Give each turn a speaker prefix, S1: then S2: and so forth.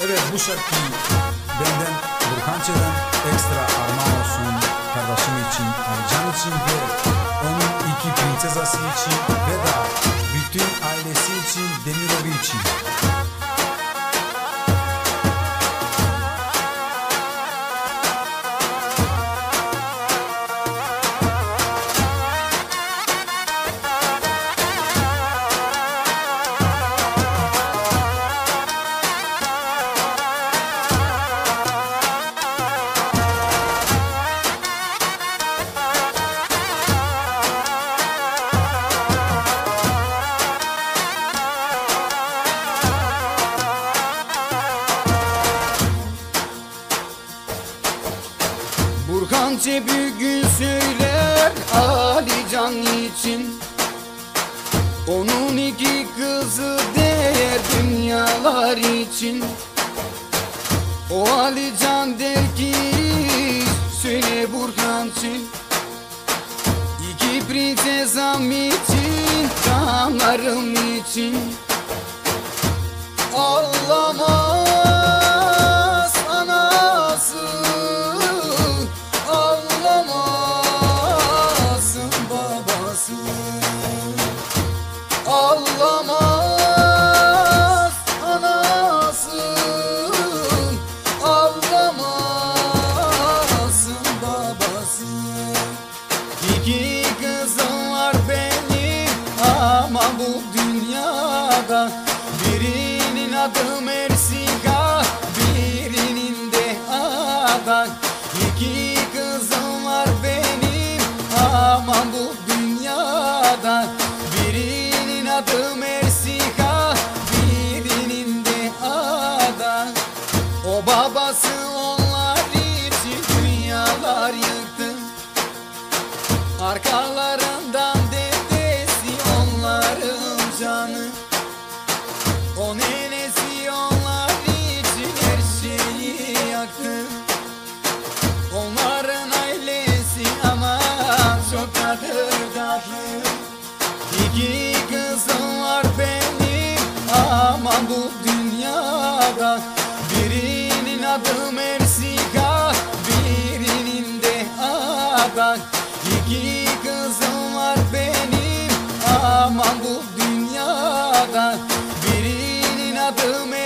S1: Evet, bu şarkıyı benden, Burhan Ç'den ekstra armağan olsun kardeşim için, Alican için ve onun iki prinsesası için ve da bütün ailesi için, Demiroğlu için.
S2: Burhan Ç bugün söyler Alican için. Onun iki kızı der dünyalar için. O Alican der ki söyle Burhan Ç, İki prensesam için, canlarım için. Ağlamaz anası, ağlamasın babası. Ağlamaz anası, ağlamasın babası. İki kızım var benim ama bu dünyada. Birinin adı Mersika, birinin de Adan. İki kızım var benim ama bu dünyada. Birinin adı Mersika, birinin de Adan. O babası onlar için dünyalar yıktı. Arkalarından dedesi onların canı. O nenesi onlar için her şeyi yaktı. Onların ailesi ama çok tatlı. İki kızım var benim ama bu dünyada. Birinin adı Mersika, birinin de Adan. İki kızım var benim ama bu dünyada. Birinin adı Mersika,